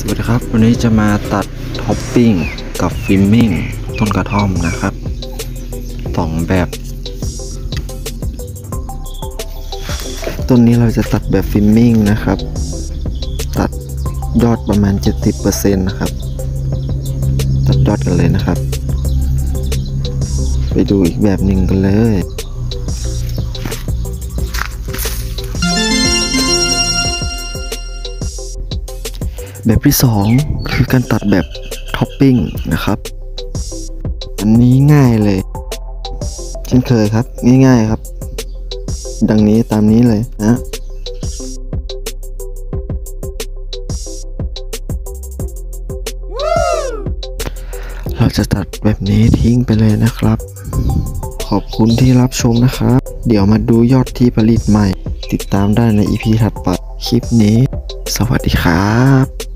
สวัสดีครับวันนี้จะมาตัดท็อปปิ้งกับฟิลมิ่งต้นกระท่อมนะครับ2แบบต้นนี้เราจะตัดแบบฟิลมิ่งนะครับตัดยอดประมาณ 70% นะครับตัดยอดกันเลยนะครับไปดูอีกแบบหนึ่งกันเลยแบบที่2คือการตัดแบบท็อปปิ้งนะครับอันนี้ง่ายเลยเช่นเคยครับง่ายๆครับดังนี้ตามนี้เลยนะเราจะตัดแบบนี้ทิ้งไปเลยนะครับขอบคุณที่รับชมนะครับเดี๋ยวมาดูยอดที่ผลิตใหม่ติดตามได้ใน EP ถัดไปคลิปนี้สวัสดีครับ